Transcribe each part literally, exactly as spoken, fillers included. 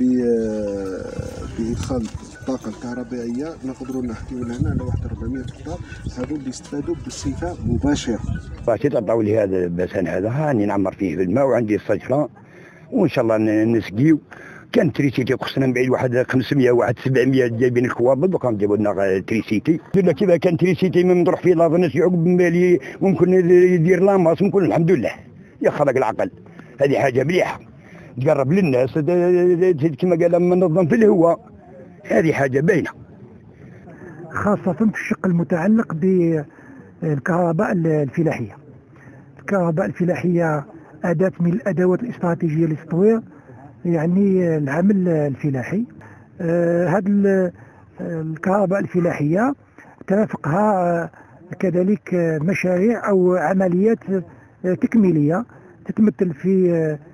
بادخال الطاقه الكهربائيه نقدروا نحكيو هنا على واحد أربعمائة هكتار، هذو اللي يستفادوا بصفه مباشره. بغيتي تعطيو لي هذا البسان هذا هاني نعمر فيه بالماء وعندي الصجره وان شاء الله نسقيو. كان تريسيتي خصنا من بعيد واحد خمسمائة واحد سبعمائة جايبين الكوابل دوكا نجيبوا لنا تريسيتي. قلنا كيف كان تريسيتي من نروح فيه لافنس يعقب بالي ممكن يدير لاماس ممكن الحمد لله يخرج العقل. هذه حاجه مليحه تقرب للناس كما قال منظم في الهواء، هذه حاجه باينه خاصه في الشق المتعلق بالكهرباء الفلاحيه. الكهرباء الفلاحيه اداه من الادوات الاستراتيجيه لتطوير يعني العمل الفلاحي. هذه الكهرباء الفلاحيه ترافقها كذلك مشاريع او عمليات تكميليه تتمثل في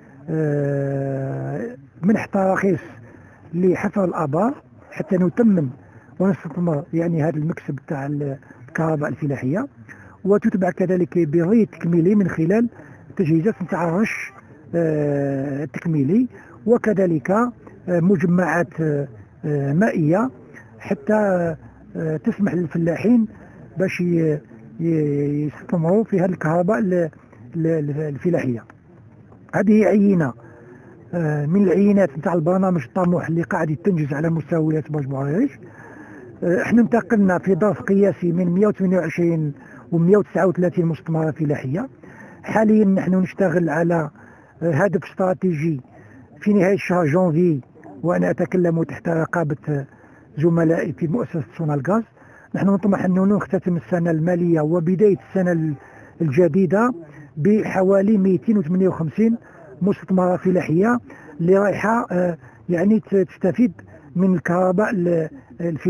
منح تراخيص لحفر الابار حتى نتمم ونستثمر يعني هذا المكسب تاع الكهرباء الفلاحيه، وتتبع كذلك بري تكميلي من خلال تجهيزات نتاع الرش التكميلي، وكذلك مجمعات مائيه حتى تسمح للفلاحين باش يستثمروا في هذه الكهرباء الفلاحيه. هذه عينه من العينات نتاع البرنامج الطموح اللي قاعد يتنجز على مستوى ولايه باج بوعريش. احنا انتقلنا في ظرف قياسي من مئة وثمانية وعشرين و مئة وتسعة وثلاثين مستثمرة فلاحية. حاليا نحن نشتغل على هدف استراتيجي في نهاية شهر جانفي، وأنا أتكلم تحت رقابة زملائي في مؤسسة سونالغاز. نحن نطمح أن نختتم السنة المالية وبداية السنة الجديدة بحوالي مئتين وثمانية وخمسين مستثمرة فلاحية اللي رايحة يعني تستفيد من الكهرباء الفلاحية.